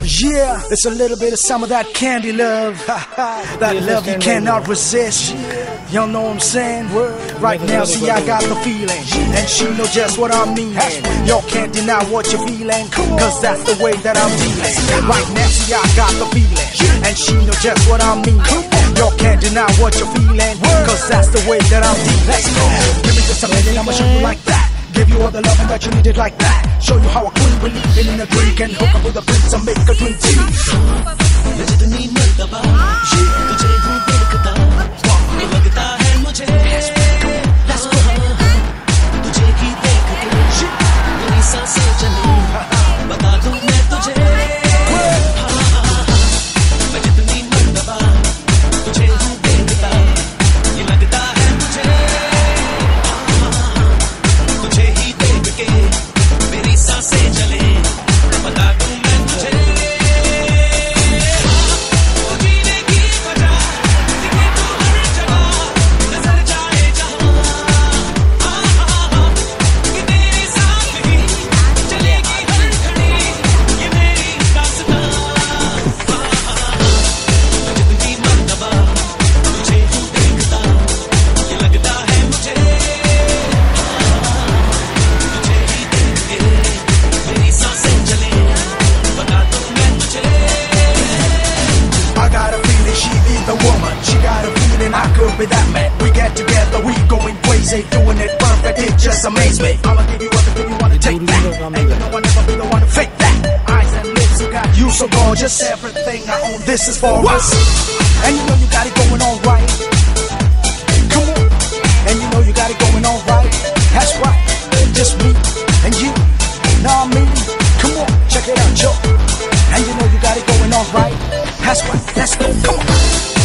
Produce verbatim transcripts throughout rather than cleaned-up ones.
Yeah, it's a little bit of some of that candy love. That love you cannot resist. Y'all know what I'm saying? Right now, see, I got the feeling, and she know just what I mean. Y'all can't deny what you're feeling, cause that's the way that I'm feeling. Right now, see, I got the feeling, and she know just what I mean. Y'all can't deny what you're feeling, cause that's the way that I'm feeling. Give me just a minute, I'ma show you like that. Give you all the loving that you needed like that. Show you how a queen believing in a drink and hook up with a prince and make a drink tea. मैं जितनी मर्तबा तुझे हूँ देखता ये लगता है मुझे तुझे ही देख के मेरी सांसें चली बता दूँ मैं तुझे मैं जितनी मर्तबा तुझे हूँ देखता ये लगता है मुझे तुझे ही देख के मेरी सांसें चले बता दूँ मैं तुझे that man, we get together, we going crazy, doing it perfect, it just amaze me. I'ma give you everything you wanna take that, and you know I'll never be the one to fake that. Eyes and lips, you got you so gorgeous, everything I own, this is for us. And you know you got it going on right. Come on, and you know you got it going on right. That's right, just me and you, nah me. Come on, check it out, yo. And you know you got it going on right. That's right, let's go, come on.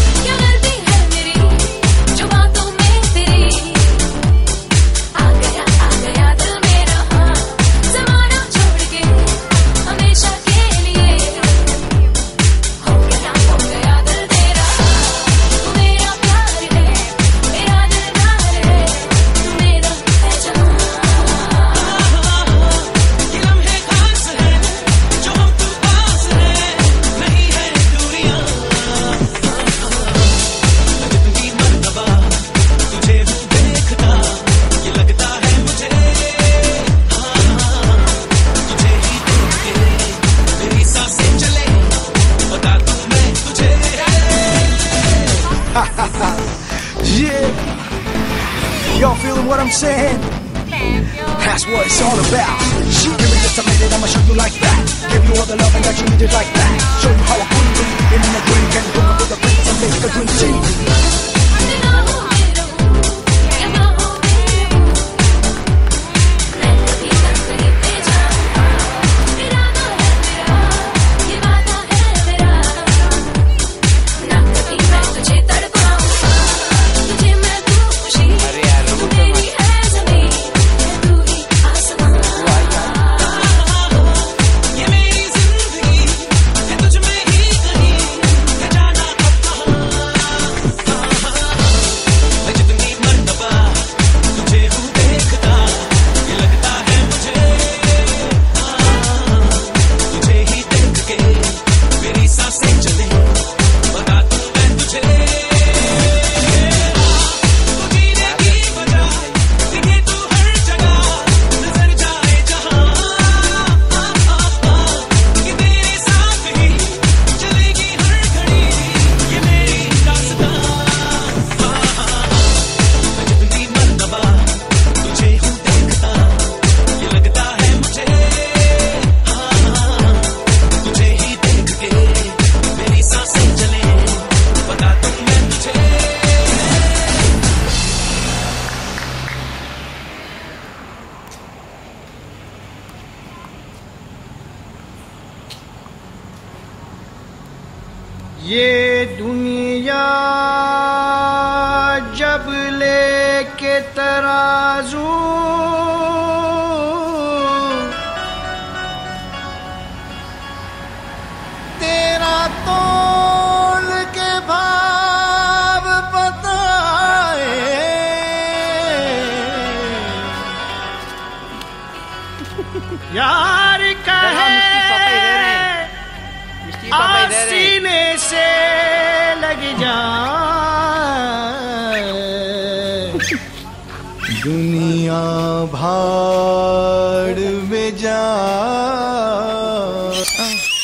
Y'all feeling what I'm saying? That's what it's all about. She give me just a minute, I'ma show you like that. Give you all the loving that you needed like that. Show you how a queen believe in a drink and hook up with a prince and make a drink tea. ये दुनिया जब लेके तराजू तेरा तोल के भाव बताए यार कहे सीने से लग जा, दुनिया भाड़ में जा।